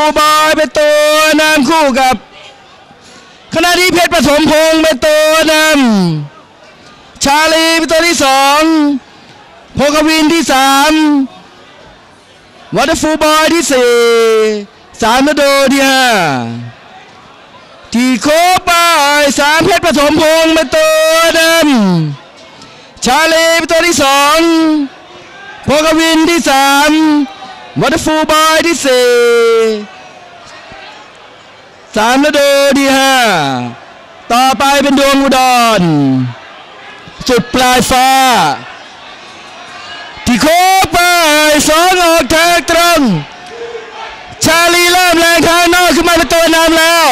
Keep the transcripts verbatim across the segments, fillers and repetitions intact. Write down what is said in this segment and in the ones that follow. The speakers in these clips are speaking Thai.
บอยเป็นตัวนำคู่กับขณะที่เพชรปฐมพงศ์เป็นตัวนำชาลีเป็นตัวที่สองโพกวินที่สามวัตฟูบอยที่สี่สามนโดที่ห้าที่โคบายสามเพชรปฐมพงศ์เป็นตัวนำชาลีเป็นตัวที่สองโพกวินที่สามวัตฟูบอยที่สี่สามนโดที่ห้าต่อไปเป็นดวงอุดรจุดปลายฟ้าที่โคบายสองออกทางตรงชาลีเริ่มแรงข้างนอกขึ้นมาเป็นตัวนำแล้ว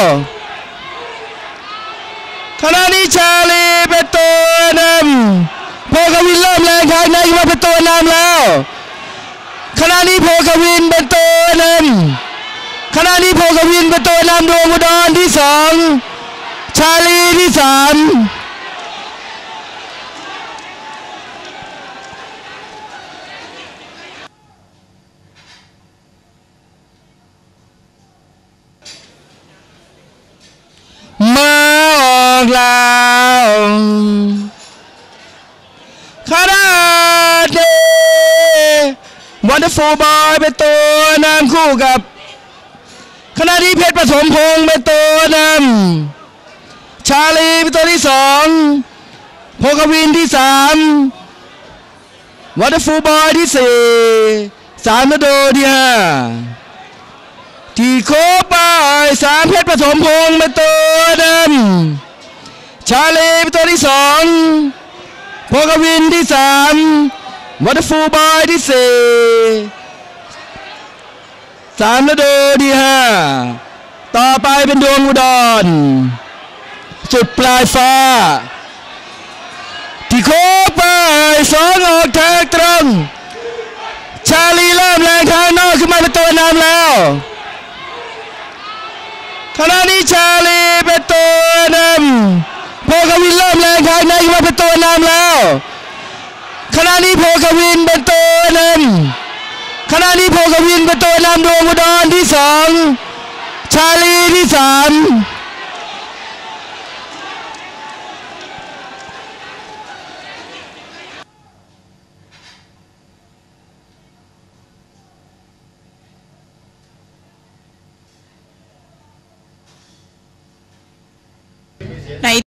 ขณะนี้ชาลีเป็นตัวนำโพกวินเริ่มแรงข้างในขึ้นมาเป็นตัวนำแล้วขณะนี้โพกวินเป็นตัวนำขณะนี้โพกวินเป็นตัวนำดวงอุดรที่สองชาลีที่สามมาออกแล้วขณะนี้วันเดอร์ฟูลบอยเป็นตัวนำคู่กับขณะที่เพชรปฐมพงศ์เป็นตัวนำชาลีเป็นตัวที่สองโพกวินที่สามวันเดอร์ฟูลบอยที่สี่สามนโดที่ห้าที่โคบายสามเพชรปฐมพงศ์เป็นตัวนำชาลีเป็นตัวที่สองโพกวินที่สามวัตฟูบอยที่สี่สามนโดที่ห้าต่อไปเป็นดวงอุดรจุดปลายฟ้าที่โคบายสองออกทางตรงชาลีเริ่มแรงข้างนอกขึ้นมาเป็นตัวนำแล้วขณะนี้ชาลีเป็นตัวนำโพกวินเริ่มแรงข้างในขึ้นมาเป็นตัวนำแล้วขณะนี้โพกวินเป็นตัวนำขณะนี้โพกวินเป็นตัวนำดวงอุดรที่สองชาลีที่สามใน